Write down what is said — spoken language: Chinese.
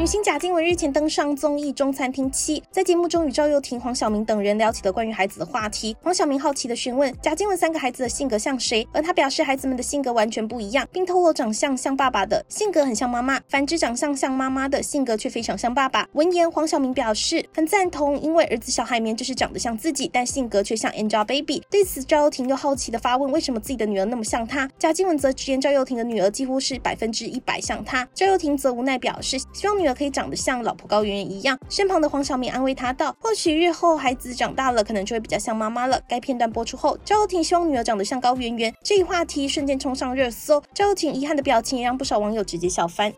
星贾静雯日前登上综艺《中餐厅7》，在节目中与赵又廷、黄晓明等人聊起了关于孩子的话题。黄晓明好奇地询问贾静雯3个孩子的性格像谁，而他表示孩子们的性格完全不一样，并透露长相像爸爸的性格很像妈妈，反之长相像妈妈的性格却非常像爸爸。闻言，黄晓明表示很赞同，因为儿子小海绵就是长得像自己，但性格却像 Angelababy。对此，赵又廷又好奇地发问为什么自己的女儿那么像他，贾静雯则直言赵又廷的女儿几乎是100%像他。赵又廷则无奈表示希望女儿可以长得像老婆高圆圆一样。身旁的黄晓明安慰他道，或许日后孩子长大了可能就会比较像妈妈了。该片段播出后，赵又廷希望女儿长得像高圆圆，这一话题瞬间冲上热搜，赵又廷遗憾的表情也让不少网友直接笑翻。